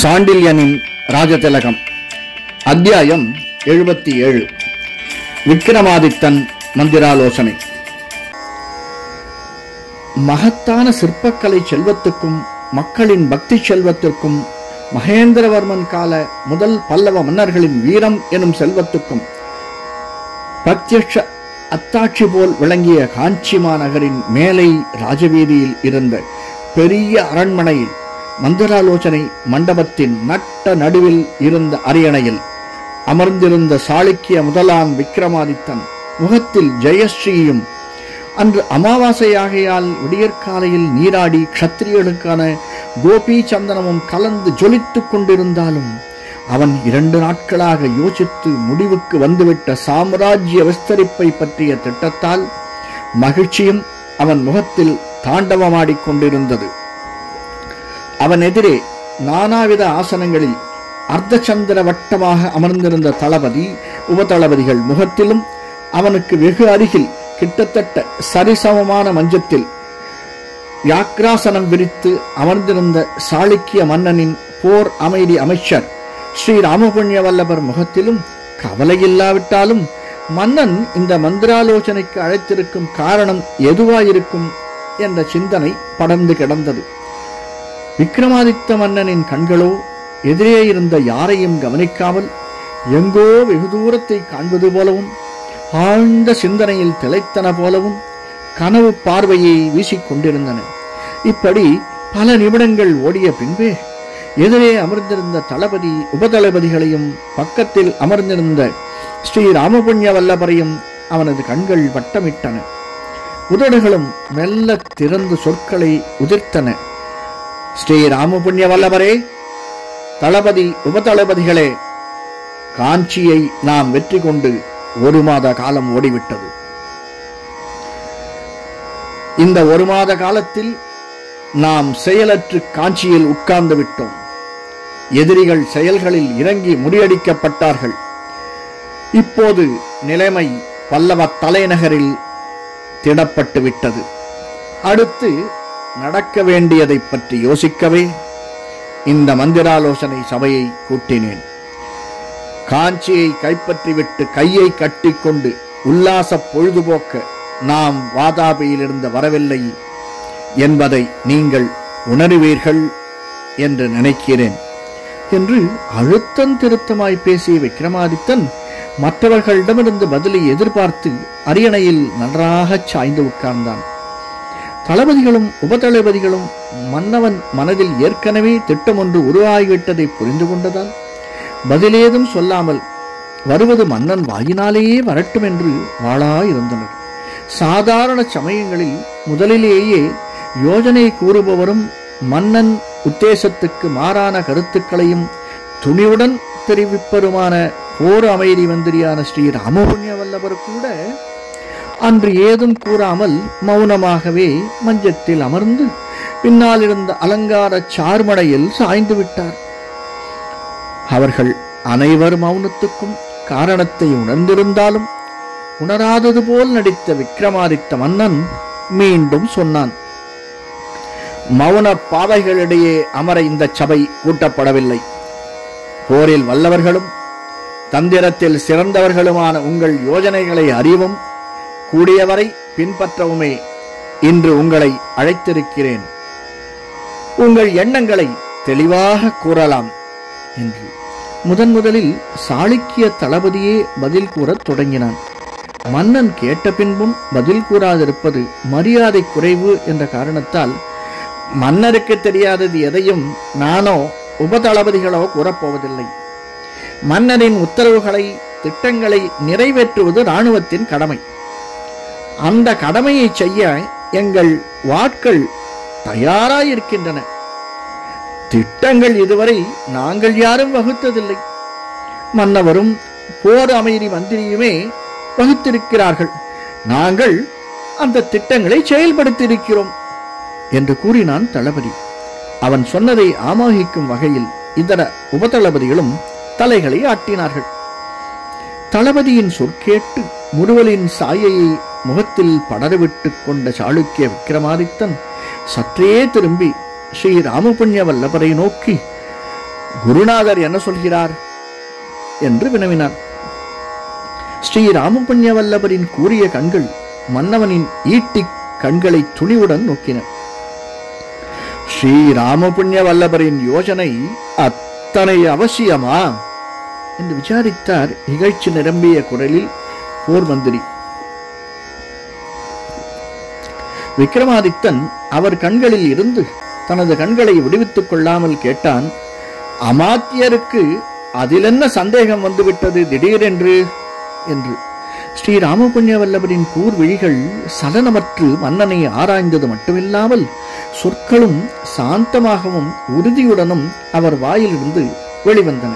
சாண்டில்யனின் ராஜதிலகம். அத்தியாயம் 77. விக்ரமாதித்தன் மந்திராலோசனை. மகத்தான சிற்பக்கலை செல்வத்துக்கும் மக்களின் பக்தி செல்வத்திற்கும் மகேந்திரவர்மன் கால முதல் பல்லவ மன்னர்களின் வீரம் எனும் செல்வத்துக்கும் பிரத்யட்ச அத்தாட்சி போல் விளங்கிய காஞ்சி மாநகரின் மேலை ராஜவீதியில் இருந்த பெரிய அரண்மனையில் மந்திராலோசனை மண்டபத்தின் நட்ட நடுவில் இருந்த அரியணையில் அமர்ந்திருந்த சாளுக்கிய முதலாம் விக்ரமாதித்தன் முகத்தில் ஜெயஸ்ரீயும், அன்று அமாவாசையாகையால் விடியற்காலையில் நீராடி க்ஷத்திரியர்களுக்கான கோபி சந்தனமும் கலந்து ஜொலித்துக் கொண்டிருந்தாலும் அவன் 2 நாட்களாக யோசித்து முடிவுக்கு வந்துவிட்ட சாம்ராஜ்ய விஸ்தரிப்பை பற்றிய திட்டத்தால் மகிழ்ச்சியும் அவன் முகத்தில் தாண்டவமாடிக்கொண்டிருந்தது. அவன் எதிரே நானாவித ஆசனங்களில் அர்த்தச்சந்திர வட்டமாக அமர்ந்திருந்த தளபதி உபதளபதிகள் முகத்திலும் அவனுக்கு வெகு அருகில் கிட்டத்தட்ட சரிசமமான மஞ்சத்தில் யாக்ராசனம் விரித்து அமர்ந்திருந்த சாளுக்கிய மன்னனின் போர் அமைதி அமைச்சர் ஸ்ரீ ராமபுண்ணிய வல்லபர் முகத்திலும் கவலையில்லாவிட்டாலும் மன்னன் இந்த மந்திராலோசனைக்கு அழைத்திருக்கும் காரணம் எதுவாயிருக்கும் என்ற சிந்தனை படர்ந்து கிடந்தது. விக்ரமாதித்த மன்னனின் கண்களோ எதிரே இருந்த யாரையும் கவனிக்காமல் எங்கோ வெகு தூரத்தை காண்பது போலவும் ஆழ்ந்த சிந்தனையில் திளைத்தன போலவும் கனவு பார்வையை வீசிக்கொண்டிருந்தன. இப்படி பல நிமிடங்கள் ஓடிய பின்பே எதிரே அமர்ந்திருந்த தளபதி உபதளபதிகளையும் பக்கத்தில் அமர்ந்திருந்த ஸ்ரீ ராமபுண்ணிய வல்லபரையும் அவனது கண்கள் வட்டமிட்டன. உதடுகளும் மெல்ல திறந்து சொற்களை உதிர்த்தன. ஸ்ரீ ராமபுண்ணிய வல்லபரே, தளபதி உபதளபதிகளே, காஞ்சியை நாம் வெற்றி கொண்டு 1 மாத காலம் ஓடிவிட்டது. இந்த 1 மாத காலத்தில் நாம் செயலற்று காஞ்சியில் உட்கார்ந்து விட்டோம். எதிரிகள் செயல்களில் இறங்கி முறியடிக்கப்பட்டார்கள். இப்போது நிலைமை பல்லவ தலைநகரில் திடப்பட்டு விட்டது. அடுத்து நடக்க வேண்டியதை பற்றி யோசிக்கவே இந்த மந்திராலோசனை சபையை கூட்டினேன். காஞ்சியை கைப்பற்றிவிட்டு கையை கட்டிக்கொண்டு உல்லாச பொழுதுபோக்க நாம் வாதாபியிலிருந்து வரவில்லை என்பதை நீங்கள் உணருவீர்கள் என்று நினைக்கிறேன் என்று அழுத்தம் திருத்தமாய் பேசிய விக்ரமாதித்தன் மற்றவர்களிடமிருந்து பதிலை எதிர்பார்த்து அரியணையில் நன்றாக சாய்ந்து உட்கார்ந்தான். தளபதிகளும் உபதளபதிகளும் மன்னவன் மனதில் ஏற்கனவே திட்டம் ஒன்று உருவாகிவிட்டதை புரிந்து கொண்டதால் பதிலேதும் சொல்லாமல் வருவது மன்னன் வாயினாலேயே வரட்டும் என்று வாளாயிருந்தனர். சாதாரண சமயங்களில் முதலிலேயே யோஜனை கூறுபவரும் மன்னன் உத்தேசத்துக்கு மாறான கருத்துக்களையும் துணிவுடன் தெரிவிப்பருமான போர் அமைதி மந்திரியான ஸ்ரீ ராமபுண்ணிய வல்லபர் கூட அன்று ஏதும் கூறாமல் மௌனமாகவே மஞ்சத்தில் அமர்ந்து பின்னால் இருந்த அலங்கார சார்மடையில் சாய்ந்து விட்டார். அவர்கள் அனைவர் மௌனத்துக்கும் காரணத்தை உணர்ந்திருந்தாலும் உணராதது போல் நடித்த விக்ரமாதித்த மன்னன் மீண்டும் சொன்னான். மௌன பாவைகளிடையே அமர இந்த சபை கூட்டப்படவில்லை. போரில் வல்லவர்களும் தந்திரத்தில் சிறந்தவர்களுமான உங்கள் யோஜனைகளை அறிவும் கூடியவரை பின்பற்றவுமே இன்று உங்களை அழைத்திருக்கிறேன். உங்கள் எண்ணங்களை தெளிவாக கூறலாம் என்று முதலில் சாளுக்கிய தளபதியே பதில் கூறத் தொடங்கினான். மன்னன் கேட்ட பின்பும் பதில் கூறாதிருப்பது மரியாதை குறைவு என்ற காரணத்தால் மன்னருக்கு தெரியாதது எதையும் நானோ உபதளபதிகளோ கூறப்போவதில்லை. மன்னரின் உத்தரவுகளை திட்டங்களை நிறைவேற்றுவது இராணுவத்தின் கடமை. அந்த கடமையை செய்ய எங்கள் வாட்கள் தயாராயிருக்கின்றன. திட்டங்கள் இதுவரை நாங்கள் யாரும் வகுத்ததில்லை. மன்னவரும் போர் அமைதி மந்திரியுமே வகுத்திருக்கிறார்கள். நாங்கள் அந்த திட்டங்களை செயல்படுத்தியிருக்கிறோம் என்று கூறினான் தளபதி. அவன் சொன்னதை ஆமோகிக்கும் வகையில் இதர உபதளபதிகளும் தலைகளை ஆட்டினார்கள். தளபதியின் சொற்கேட்டு முறுவலின் சாயையை முகத்தில் படரவிட்டு கொண்ட சாளுக்கிய விக்ரமாதித்தன் சற்றே திரும்பி ஸ்ரீ ராமபுண்ணிய வல்லபரை நோக்கி, குருநாதர் என்ன சொல்கிறார் என்று வினவினார். ஸ்ரீ ராமபுண்ணிய வல்லபரின் கூறிய கண்கள் மன்னவனின் ஈட்டி கண்களை துணிவுடன் நோக்கின. ஸ்ரீ ராமபுண்ணிய வல்லபரின் யோசனை அத்தனை அவசியமா என்று விசாரித்தார் இகழ்ச்சி நிரம்பிய குரலில் போர் மந்திரி. விக்ரமாதித்தன் அவர் கண்களில் இருந்து தனது கண்களை விடுவித்துக் கொள்ளாமல் கேட்டான், அமாத்தியருக்கு அதில் என்ன சந்தேகம் வந்துவிட்டது திடீரென்று என்று. ஸ்ரீ ராமபுண்ணிய வல்லபரின் கூர் விழிகள் சலனமற்று மன்னனை ஆராய்ந்தது மட்டுமில்லாமல் சொற்களும் சாந்தமாகவும் உறுதியுடனும் அவர் வாயிலிருந்து வெளிவந்தன.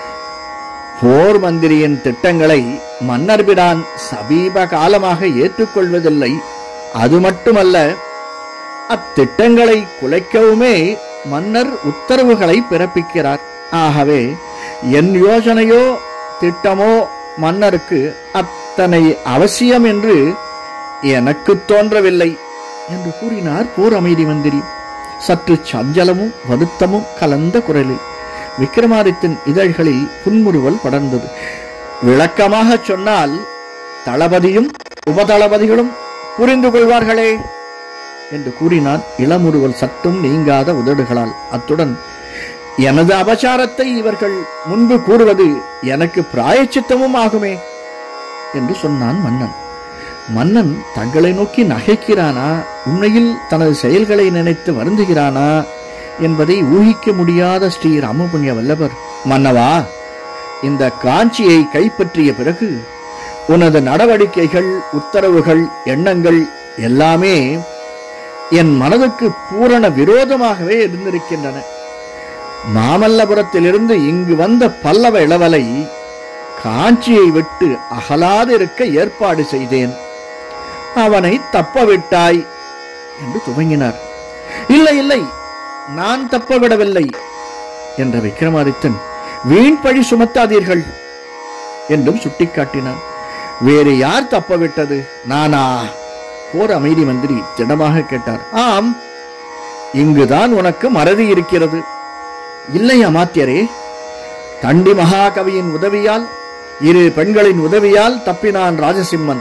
போர் மந்திரியின் திட்டங்களை மன்னர் பிரான் சமீப காலமாக ஏற்றுக்கொள்வதில்லை. அது மட்டுமல்ல, அத்திட்டங்களை குலைக்கவுமே மன்னர் உத்தரவுகளை பிறப்பிக்கிறார். ஆகவே என் யோசனையோ திட்டமோ மன்னருக்கு அத்தனை அவசியம் என்று எனக்கு தோன்றவில்லை என்று கூறினார் போர் அமைதி மந்திரி, சற்று சஞ்சலமும் வருத்தமும் கலந்த குரலில். விக்ரமாதித்தின் இதழ்களில் புன்முறுவல் படர்ந்தது. விளக்கமாக சொன்னால் தளபதியும் உபதளபதிகளும் புரிந்து கொள்வார்களே என்று கூறினான் இளமுறுவல் சற்றும் நீங்காத உதடுகளால். அத்துடன், எனது அபசாரத்தை இவர்கள் முன்பு கூறுவது எனக்கு பிராயச்சித்தமும் ஆகுமே என்று சொன்னான் மன்னன். மன்னன் தங்களை நோக்கி நகைக்கிறானா, உண்மையில் தனது செயல்களை நினைத்து வருந்துகிறானா என்பதை ஊகிக்க முடியாத ஸ்ரீ ராமபுண்ணிய வல்லபர், மன்னவா, இந்த காஞ்சியை கைப்பற்றிய பிறகு உனது நடவடிக்கைகள், உத்தரவுகள், எண்ணங்கள் எல்லாமே என் மனதுக்கு பூரண விரோதமாகவே இருந்திருக்கின்றன. மாமல்லபுரத்திலிருந்து இங்கு வந்த பல்லவ இளவலை காஞ்சியை விட்டு அகலாதிருக்க ஏற்பாடு செய்தேன். அவனை தப்பவிட்டாய் என்று துவங்கினார். இல்லை இல்லை, நான் தப்பவிடவில்லை என்ற விக்ரமாதித்தன், வீண் பழி சுமத்தாதீர்கள் என்றும் சுட்டிக்காட்டினான். வேறு யார் தப்பவிட்டது, நானா? போர் அமைதி மந்திரி திடமாக கேட்டார். ஆம், இங்குதான் உனக்கு மறதி இருக்கிறது. இல்லை அமாத்தியரே, தண்டி மகாகவியின் உதவியால், இரு பெண்களின் உதவியால் தப்பினான் ராஜசிம்மன்.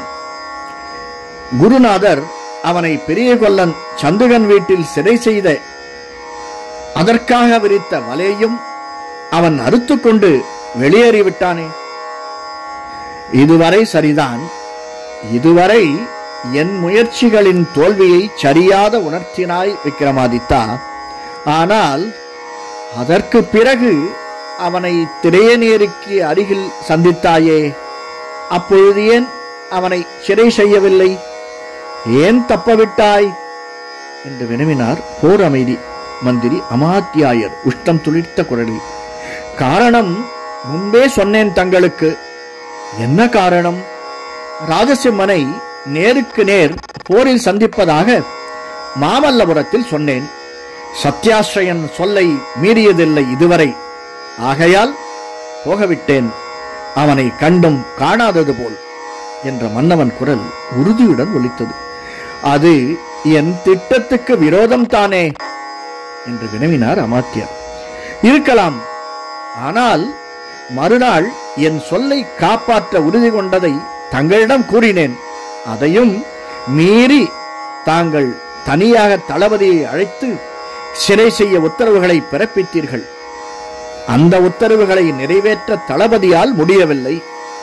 குருநாதர் அவனை பெரிய கொல்லன் சந்துகன் வீட்டில் சிறை செய்த அதற்காக விரித்த வலையையும் அவன் அறுத்துக்கொண்டு வெளியேறிவிட்டானே. இதுவரை சரிதான். இதுவரை என் முயற்சிகளின் தோல்வியை சரியாக உணர்த்தினாய் விக்ரமாதித்தா. ஆனால் அதற்கு பிறகு அவனை திரையநேருக்கு அருகில் சந்தித்தாயே, அப்பொழுது ஏன் அவனை சிறை செய்யவில்லை? ஏன் தப்பவிட்டாய் என்று வினவினார் போர் அமைதி மந்திரி அமாத்தியாயர் உஷ்டம் துளிர்த்த குரலில். காரணம் முன்பே சொன்னேன் தங்களுக்கு. என்ன காரணம்? ராஜசிம்மனை நேருக்கு நேர் போரில் சந்திப்பதாக மாமல்லபுரத்தில் சொன்னேன். சத்யாஸ்ரயன் சொல்லை மீறியதில்லை இதுவரை. ஆகையால் போகவிட்டேன், அவனை கண்டும் காணாதது போல் என்ற மன்னவன் குரல் உறுதியுடன் ஒலித்தது. அது என் திட்டத்துக்கு விரோதம் தானே என்று வினவினார் அமாத்தியர். இருக்கலாம், ஆனால் மறுநாள் என் சொல்லை காப்பாற்ற உறுதி கொண்டதை தங்களிடம் கூறினேன். அதையும் மீறி தாங்கள் தனியாக தளபதியை அழைத்து சிறை செய்ய உத்தரவுகளை பிறப்பித்தீர்கள். அந்த உத்தரவுகளை நிறைவேற்ற தளபதியால் முடியவில்லை.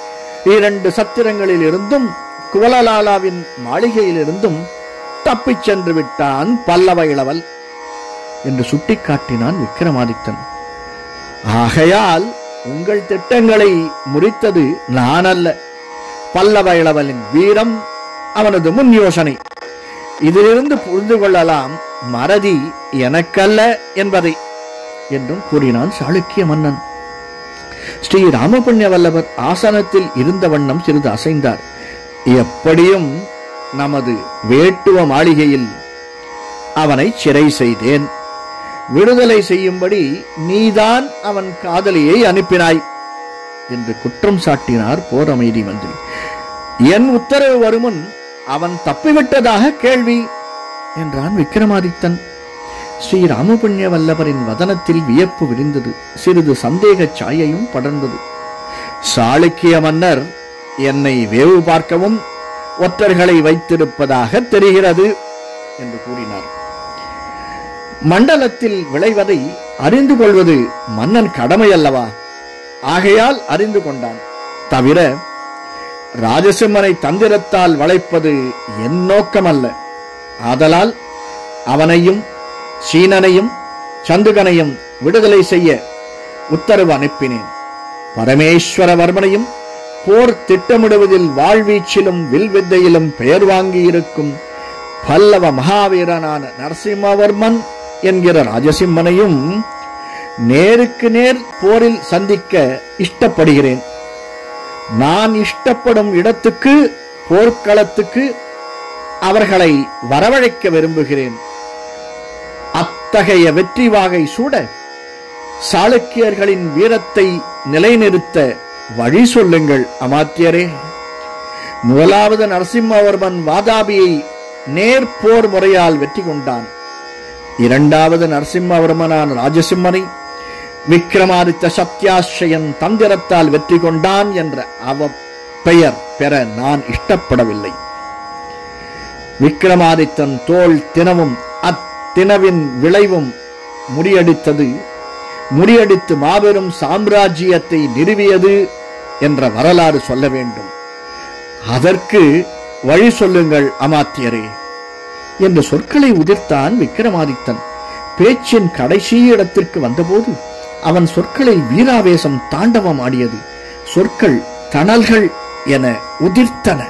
2 சத்திரங்களில் இருந்தும் குவலலாலாவின் மாளிகையிலிருந்தும் தப்பிச் சென்று விட்டான் பல்லவ இளவல் என்று சுட்டிக்காட்டினான் விக்ரமாதித்தன். ஆகையால் உங்கள் திட்டங்களை முறித்தது நான் அல்ல, பல்லவ இளவலின் வீரம், அவனது முன் யோசனை. இதிலிருந்து புரிந்து கொள்ளலாம் மறதி எனக்கல்ல என்பதை என்றும் கூறினான் சாளுக்கிய மன்னன். ஸ்ரீ ராமபுண்ணிய வல்லவர் ஆசனத்தில் இருந்த வண்ணம் சிறிது அசைந்தார். எப்படியும் நமது வேட்டுவ மாளிகையில் அவனை சிறை செய்தேன். விடுதலை செய்யும்படி நீதான் அவன் காதலியை அனுப்பினாய் என்று குற்றம் சாட்டினார் போர் அமைதி மந்திரி. என் உத்தரவு வருமுன் அவன் தப்பிவிட்டதாக கேள்வி என்றான் விக்ரமாதித்தன். ஸ்ரீ ராமபுண்ணிய வல்லவரின் வதனத்தில் வியப்பு விரிந்தது. சிறிது சந்தேக சாயையும் படர்ந்தது. சாளுக்கிய மன்னர் என்னை வேவு பார்க்கவும் ஒற்றர்களை வைத்திருப்பதாக தெரிகிறது என்று கூறினார். மண்டலத்தில் விளைவதை அறிந்து கொள்வது மன்னன் கடமை அல்லவா? ஆகையால் அறிந்து கொண்டான். தவிர ராஜசிம்மனை தந்திரத்தால் வளைப்பது என் நோக்கமல்ல. ஆதலால் அவனையும் சீனனையும் சந்துகனையும் விடுதலை செய்ய உத்தரவு அனுப்பினேன். பரமேஸ்வரவர்மனையும் போர் திட்டமிடுவதில் வாழ்வீச்சிலும் வில்வித்தையிலும் பெயர் வாங்கியிருக்கும் பல்லவ மகாவீரனான நரசிம்மவர்மன் என்கிற ராஜசிம்மனையும் நேருக்கு நேர் போரில் சந்திக்க இஷ்டப்படுகிறேன். நான் இஷ்டப்படும் இடத்துக்கு, போர்க்களத்துக்கு அவர்களை வரவழைக்க விரும்புகிறேன். அத்தகைய வெற்றி வாகை சூட சாளுக்கியர்களின் வீரத்தை நிலைநிறுத்த வழி சொல்லுங்கள் அமாத்தியரே. முதலாவது நரசிம்மவர்மன் வாதாபியை நேர்போர் முறையால் வெற்றி கொண்டான். இரண்டாவது நரசிம்மவர்மனான ராஜசிம்மனை விக்ரமாதித்த சத்யாஸ்ரயன் தந்திரத்தால் வெற்றி கொண்டான் என்ற அவ பெயர் பெற நான் இஷ்டப்படவில்லை. விக்ரமாதித்தன் தோல் தினமும் அத்தினவின் விளைவும் முடியடித்து மாபெரும் சாம்ராஜ்யத்தை நிறுவியது என்ற வரலாறு சொல்ல வேண்டும். அதற்கு வழி சொல்லுங்கள் அமாத்தியரே என்று சொற்களை உதிர்த்தான் விக்ரமாதித்தன். பேச்சின் கடைசி இடத்திற்கு வந்தபோது அவன் சொற்களில் வீராவேசம் தாண்டவம் ஆடியது. சொற்கள் தணல்கள் என உதிர்த்தன.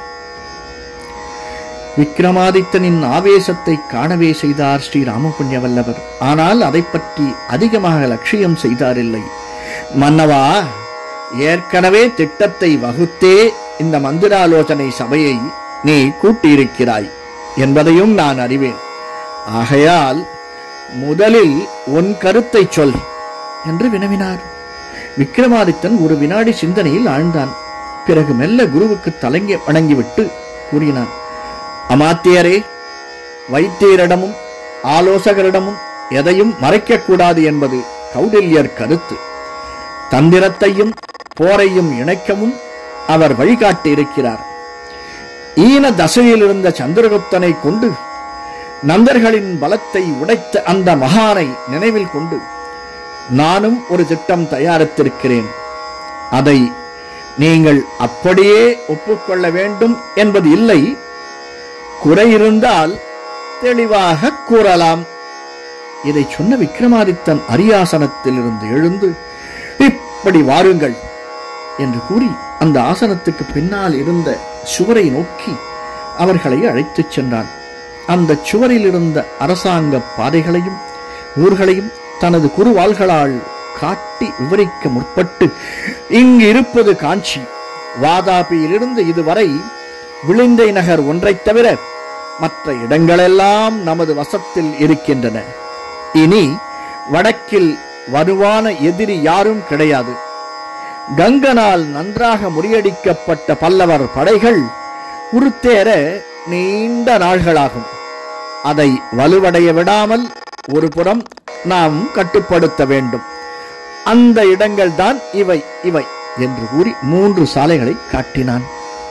விக்ரமாதித்தனின் ஆவேசத்தை காணவே செய்தார் ஸ்ரீ ராமபுண்ணிய வல்லவர். ஆனால் அதை பற்றி அதிகமாக லட்சியம் செய்தாரில்லை. மன்னவா, ஏற்கனவே திட்டத்தை வகுத்தே இந்த மந்திராலோசனை சபையை நீ கூட்டியிருக்கிறாய் என்பதையும் நான் அறிவேன். ஆகையால் முதலில் உன் கருத்தை சொல் என்று வினவினார். விக்ரமாதித்தன் ஒரு வினாடி சிந்தனையில் ஆழ்ந்தான். பிறகு மெல்ல குருவுக்கு தலைங்க வணங்கிவிட்டு கூறினான். அமாத்தியரே, வைத்தியரிடமும் ஆலோசகரிடமும் எதையும் மறைக்கக்கூடாது என்பது கௌடில்யர் கருத்து. தந்திரத்தையும் போரையும் இணைக்கவும் அவர் வழிகாட்டி இருக்கிறார். ஈன தசையில் இருந்த சந்திரகுப்தனை கொண்டு நந்தர்களின் பலத்தை உடைத்த அந்த மகானை நினைவில் கொண்டு நானும் ஒரு திட்டம் தயாரித்திருக்கிறேன். அதை நீங்கள் அப்படியே ஒப்புக்கொள்ள வேண்டும் என்பது இல்லை. குறை இருந்தால் தெளிவாக கூறலாம். இதை சொன்ன விக்ரமாதித்தன் அரியாசனத்தில் இருந்து எழுந்து, இப்படி வாருங்கள் என்று கூறி அந்த ஆசனத்துக்கு பின்னால் இருந்த சுவரை நோக்கி அவர்களை அழைத்துச் சென்றான். அந்த சுவரில் இருந்த அரசாங்க பாதைகளையும் ஊர்களையும் தனது குறுவாள்களால் காட்டி விவரிக்க முற்பட்டு, இங்கு இருப்பது காஞ்சி. வாதாபியிலிருந்து இதுவரை விளிந்தை நகர் ஒன்றைத் தவிர மற்ற இடங்களெல்லாம் நமது வசத்தில் இருக்கின்றன. இனி வடக்கில் வலுவான எதிரி யாரும் கிடையாது. கங்கனால் நன்றாக முறியடிக்கப்பட்ட பல்லவர் படைகள் உருத்தேற நீண்ட நாள்களாகும். அதை வலுவடைய விடாமல் ஒரு புறம் நாம் கட்டுப்படுத்த வேண்டும். அந்த இடங்கள் தான் இவை இவை என்று கூறி 3 சாலைகளை காட்டினான்.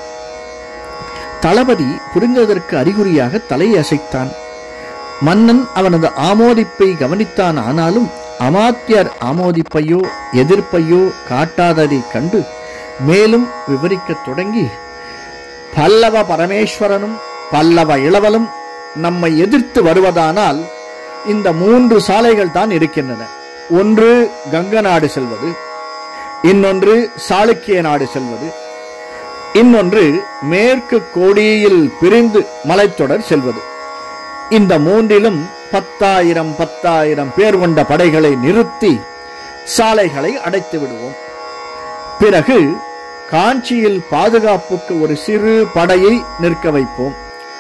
தளபதி புரிந்ததற்கு அறிகுறியாக தலையை அசைத்தான். மன்னன் அவனது ஆமோதிப்பை கவனித்தான். ஆனாலும் அமாத்தியர் ஆமோதிப்பையோ எதிர்ப்பையோ காட்டாததை கண்டு மேலும் விவரிக்கத் தொடங்கி, பல்லவ பரமேஸ்வரனும் பல்லவ இளவலும் நம்மை எதிர்த்து வருவதானால் இந்த 3 சாலைகள் தான் இருக்கின்றன. ஒன்று கங்க நாடு செல்வது, இன்னொன்று சாளுக்கிய நாடு செல்வது, இன்னொன்று மேற்கு கோடியில் பிரிந்து மலைத்தொடர் செல்வது. இந்த 3லும் 10,000 பேர் கொண்ட படைகளை நிறுத்தி சாலைகளை அடைத்து விடுவோம். பிறகு காஞ்சியில் பாதுகாப்புக்கு ஒரு சிறு படையை நிற்க வைப்போம்.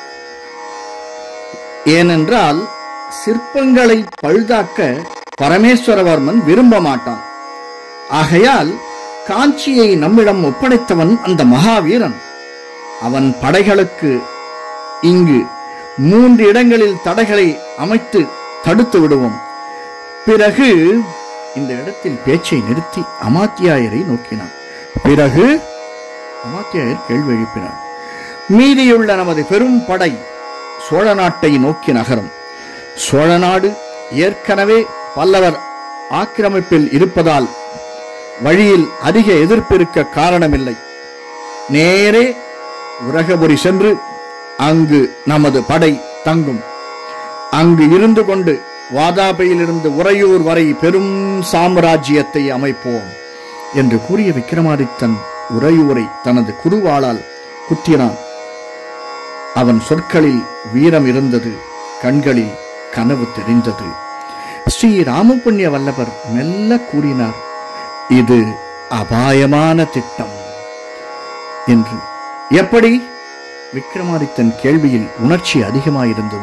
ஏனென்றால் சிற்பங்களை பழுதாக்க பரமேஸ்வரவர்மன் விரும்ப மாட்டான். ஆகையால் காஞ்சியை நம்மிடம் ஒப்படைத்தவன் அந்த மகாவீரன். அவன் படைகளுக்கு இங்கு 3 இடங்களில் தடைகளை அமைத்து தடுத்து விடுவோம். பிறகு இந்த இடத்தில் பேச்சை நிறுத்தி அமாத்தியாயரை நோக்கினார். பிறகு அமாத்தியாயர் கேள்வி எழுப்பினார். மீதியுள்ள நமது பெரும் படை சோழ நாட்டை நோக்கி நகரும். சோழ நாடு ஏற்கனவே பல்லவர் ஆக்கிரமிப்பில் இருப்பதால் வழியில் அதிக எதிர்ப்பு இருக்க காரணமில்லை. நேரே உரகபுரி சென்று அங்கு நமது படை தங்கும். அங்கு இருந்து கொண்டு வாதாபியிலிருந்து உறையூர் வரை பெரும் சாம்ராஜ்யத்தை அமைப்போம் என்று கூறிய விக்ரமாதித்தன் உறையூரை தனது குருவாளால் குத்தினான். அவன் சொற்களில் வீரம் இருந்தது, கண்களில் கனவு தெரிந்தது. ஸ்ரீ ராமபுண்ணிய வல்லவர் மெல்ல கூறினார், இது அபாயமான திட்டம் என்று. எப்படி? விக்ரமாதித்தன் கேள்வியில் உணர்ச்சி அதிகமாயிருந்தது.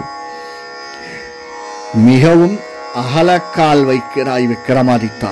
மிகவும் அகலக்கால் வைக்கிறாய் விக்ரமாதித்தா.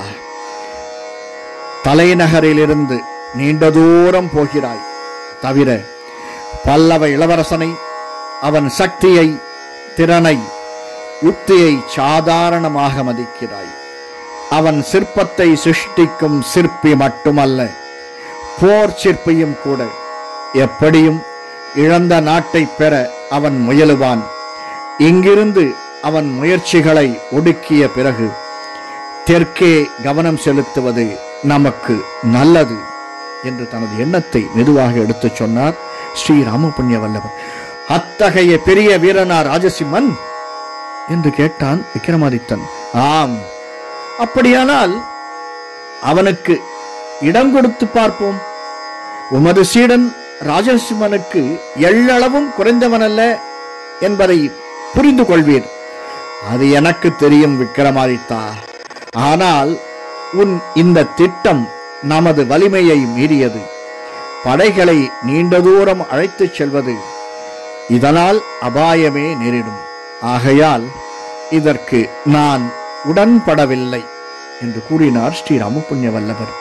தலைநகரிலிருந்து நீண்ட தூரம் போகிறாய். தவிர பல்லவ இளவரசனை, அவன் சக்தியை, திறனை, யுக்தியை சாதாரணமாக மதிக்கிறாய். அவன் சிற்பத்தை சிருஷ்டிக்கும் சிற்பி மட்டுமல்ல, போர் சிற்பியும் கூட. எப்படியும் இழந்த நாட்டை பெற அவன் முயலுவான். இங்கிருந்து அவன் முயற்சிகளை ஒடுக்கிய பிறகு தெற்கே கவனம் செலுத்துவது நமக்கு நல்லது என்று தனது எண்ணத்தை மெதுவாக எடுத்துச் சொன்னார் ஸ்ரீ ராமபுண்ணிய வல்லவர். அத்தகைய பெரிய வீரனா ராஜசிம்மன் என்று கேட்டான் விக்ரமாதித்தன். ஆம், அப்படியானால் அவனுக்கு இடம் கொடுத்து பார்ப்போம். உமது சீடன் ராஜசிம்மனுக்கு எள்ளளவும் குறைந்தவனல்ல என்பதை புரிந்து கொள்வீர். அது எனக்கு தெரியும் விக்ரமாதித்தா. ஆனால் உன் இந்த திட்டம் நமது வலிமையை மீறியது. படைகளை நீண்ட தூரம் அழைத்துச் செல்வது, இதனால் அபாயமே நேரிடும். ஆகையால் இதற்கு நான் உடன்படவில்லை என்று கூறினார் ஸ்ரீ ராமபுண்ணிய வல்லவர்.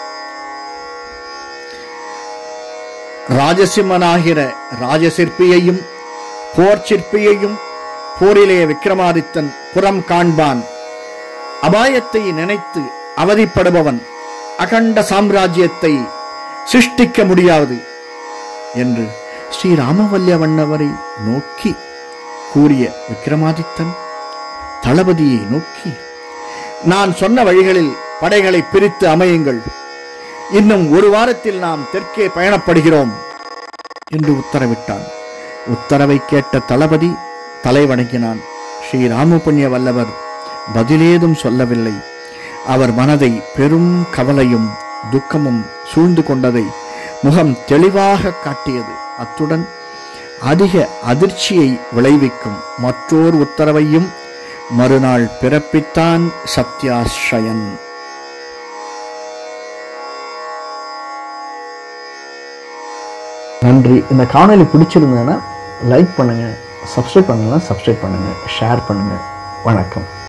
ராஜசிம்மனாகிற ராஜசிற்பியையும் போர் சிற்பியையும் போரிலே விக்ரமாதித்தன் புறம் காண்பான். அபாயத்தை நினைத்து அவதிப்படுபவன் அகண்ட சாம்ராஜ்யத்தை சிருஷ்டிக்க முடியாது என்று ஸ்ரீ ராமவல்லியவண்ணவரை நோக்கி கூறிய விக்ரமாதித்தன் தளபதியை நோக்கி, நான் சொன்ன வழிகளில் படைகளை பிரித்து அமையுங்கள். இன்னும் ஒரு வாரத்தில் நாம் தெற்கே பயணப்படுகிறோம் என்று உத்தரவிட்டான். உத்தரவை கேட்ட தளபதி தலை வணங்கினான். ஸ்ரீ ராமபுண்ணிய வல்லவர் பதிலேதும் சொல்லவில்லை. அவர் மனதை பெரும் கவலையும் துக்கமும் சூழ்ந்து கொண்டதை முகம் தெளிவாக காட்டியது. அத்துடன் அதிக அதிர்ச்சியை விளைவிக்கும் மற்றோர் உத்தரவையும் மறுநாள் பிறப்பித்தான் சத்யாஸ்ரயன். நன்றி. இந்த காணொளி பிடிச்சிருந்ததுன்னா லைக் பண்ணுங்க, சப்ஸ்கிரைப் பண்ணுங்க, ஷேர் பண்ணுங்க. வணக்கம்.